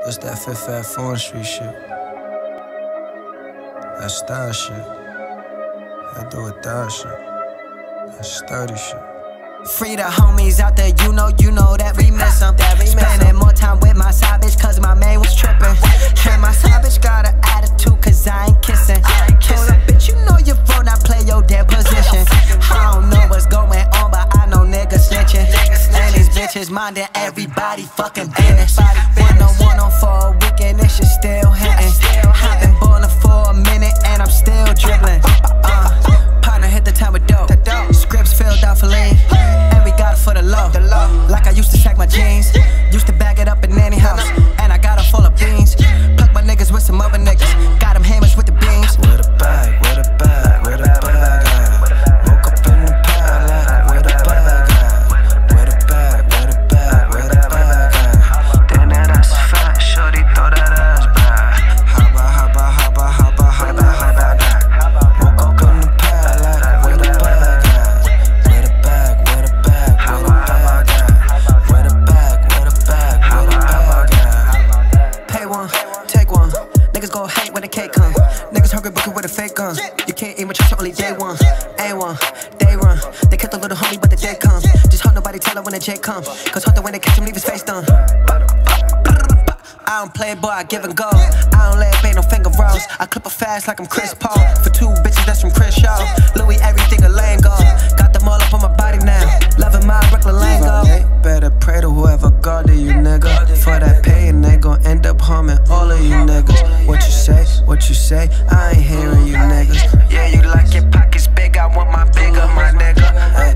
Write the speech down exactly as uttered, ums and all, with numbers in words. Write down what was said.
It's that Fifth Ave Foreign Street shit. That style shit. That do it that shit. That sturdy shit. Free the homies out there, you know, you know that we miss them. Spending more time with my side bitch, cause my man was trippin'. And my side bitch got an attitude, cause I ain't kissin'. Told her, bitch, you know your phone, I play your damn position. I don't know what's going on, but I know niggas snitchin'. And these bitches mindin' everybody fucking business. One on one on for a weekend, this shit still hittin'. I've been ballin' for a minute, and I'm still dribblin'. Uh, partner hit the time with dope. Scripts filled out for lean. And we got it for the low. Like I used to sack my jeans. Used to bag it up in nanny house. And I got it full of beans. Pluck my niggas with some other niggas. Got them hammers with the beams. With a bag, with a bag, with a bag at? Woke up in the pad like, with a bag at? With a bag, with a bag, with a bag at? Damn, that ass fat, shorty, throw that ass back. Hoppa, hoppa, hoppa, hoppa, hoppa, hoppa, hoppa. Woke up in the pad like, with a bag at? With a bag, with a bag, with a bag at? With a bag, with a bag, with a bag at? Pay one, take one. Niggas gon' hate when the cake come. Niggas hungry booking with a fake gun. You can't aim with your shit only day one. A one, they run. They kept a little homie, but the day come. Just hope nobody tell her when the J come. Cause Hunter when they catch him, leave his face done. I don't play, boy, I give and go. I don't let it pay no finger rolls. I clip her fast like I'm Chris Paul. For two bitches, that's from Chris Shaw. Louis, everything a Lango. Got them all up on my body now. Loving my Brooklyn Lango. Better pray to whoever guarded you, nigga. For that pay, and they gon' end up harming all of you niggas. What you say, what you say, I ain't hearing you niggas. Yeah, you like your pockets big, I want my bigger, my nigga.